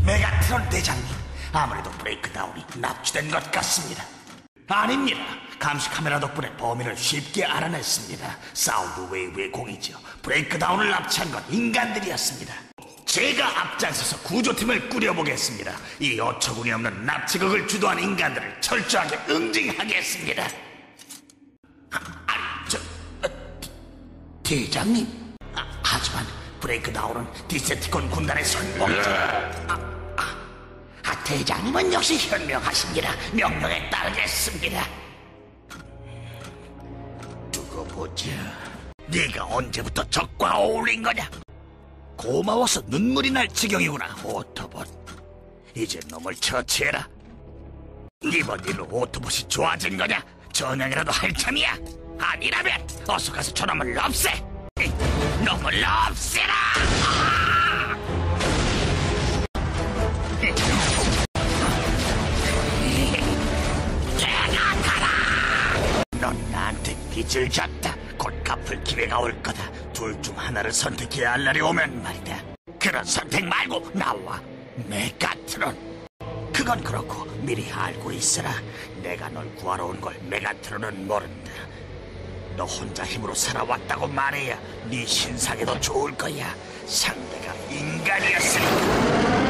메가트론 대장님, 아무래도 브레이크다운이 납치된 것 같습니다. 아닙니다. 감시 카메라 덕분에 범인을 쉽게 알아냈습니다. 사운드 웨이브의 공이죠. 브레이크다운을 납치한 건 인간들이었습니다. 제가 앞장서서 구조팀을 꾸려보겠습니다. 이 어처구니 없는 납치극을 주도한 인간들을 철저하게 응징하겠습니다. 대장님? 하지만 브레이크다운은 디세티콘 군단의 선봉자. 대장님은 역시 현명하십니다. 명령에 따르겠습니다. 두고 보자. 네가 언제부터 적과 어울린 거냐? 고마워서 눈물이 날 지경이구나, 오토봇. 이제 놈을 처치해라. 이번 일로 오토봇이 좋아진 거냐? 전향이라도 할 참이야. 아니라면 어서 가서 저놈을 없애. 놈을 없애라. 넌 나한테 빚을 졌다. 곧 갚을 기회가 올 거다. 둘 중 하나를 선택해야 할 날이 오면 말이다. 그런 선택 말고 나와. 메가트론. 그건 그렇고 미리 알고 있어라. 내가 널 구하러 온 걸 메가트론은 모른다. 너 혼자 힘으로 살아왔다고 말해야 네 신상에도 좋을 거야. 상대가 인간이었으니까.